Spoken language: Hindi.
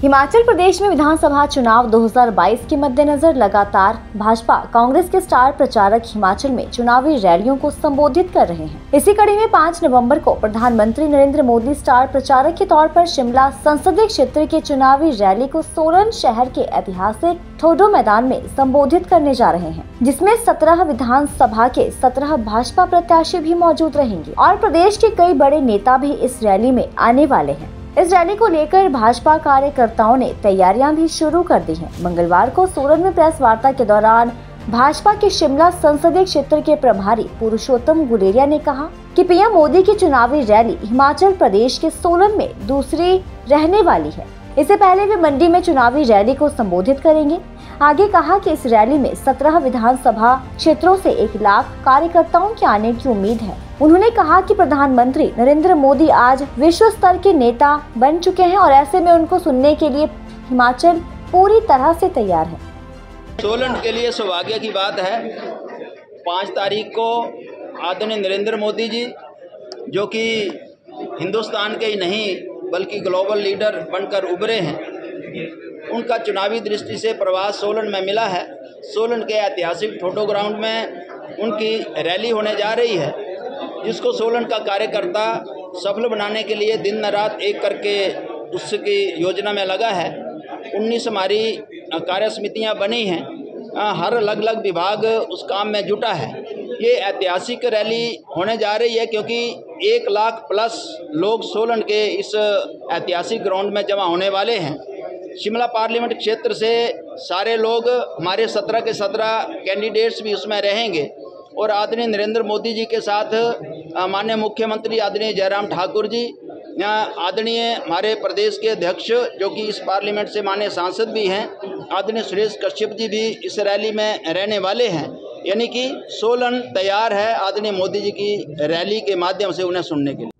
हिमाचल प्रदेश में विधानसभा चुनाव 2022 के मद्देनजर लगातार भाजपा कांग्रेस के स्टार प्रचारक हिमाचल में चुनावी रैलियों को संबोधित कर रहे हैं। इसी कड़ी में 5 नवंबर को प्रधानमंत्री नरेंद्र मोदी स्टार प्रचारक के तौर पर शिमला संसदीय क्षेत्र के चुनावी रैली को सोलन शहर के ऐतिहासिक ठोडो मैदान में संबोधित करने जा रहे हैं, जिसमें 17 विधानसभा के 17 भाजपा प्रत्याशी भी मौजूद रहेंगे और प्रदेश के कई बड़े नेता भी इस रैली में आने वाले हैं। इस रैली को लेकर भाजपा कार्यकर्ताओं ने तैयारियां भी शुरू कर दी हैं। मंगलवार को सोलन में प्रेस वार्ता के दौरान भाजपा के शिमला संसदीय क्षेत्र के प्रभारी पुरुषोत्तम गुलेरिया ने कहा कि पीएम मोदी की चुनावी रैली हिमाचल प्रदेश के सोलन में दूसरी रहने वाली है। इससे पहले वे मंडी में चुनावी रैली को संबोधित करेंगे। आगे कहा कि इस रैली में 17 विधानसभा क्षेत्रों से 1 लाख कार्यकर्ताओं के आने की उम्मीद है। उन्होंने कहा कि प्रधानमंत्री नरेंद्र मोदी आज विश्व स्तर के नेता बन चुके हैं और ऐसे में उनको सुनने के लिए हिमाचल पूरी तरह से तैयार है। सोलन के लिए सौभाग्य की बात है, 5 तारीख को आदरणीय नरेंद्र मोदी जी, जो कि हिंदुस्तान के ही नहीं बल्कि ग्लोबल लीडर बनकर उभरे हैं, उनका चुनावी दृष्टि से प्रवास सोलन में मिला है। सोलन के ऐतिहासिक ठोडो ग्राउंड में उनकी रैली होने जा रही है, जिसको सोलन का कार्यकर्ता सफल बनाने के लिए दिन रात एक करके उसकी योजना में लगा है। 19 हमारी कार्य समितियाँ बनी हैं, हर अलग अलग विभाग उस काम में जुटा है। ये ऐतिहासिक रैली होने जा रही है क्योंकि 1 लाख प्लस लोग सोलन के इस ऐतिहासिक ग्राउंड में जमा होने वाले हैं। शिमला पार्लियामेंट क्षेत्र से सारे लोग, हमारे 17 के 17 कैंडिडेट्स भी उसमें रहेंगे और आदरणीय नरेंद्र मोदी जी के साथ माननीय मुख्यमंत्री आदरणीय जयराम ठाकुर जी, आदरणीय हमारे प्रदेश के अध्यक्ष जो कि इस पार्लियामेंट से माननीय सांसद भी हैं, आदरणीय सुरेश कश्यप जी भी इस रैली में रहने वाले हैं। यानी कि सोलन तैयार है आदरणीय मोदी जी की रैली के माध्यम से उन्हें सुनने के लिए।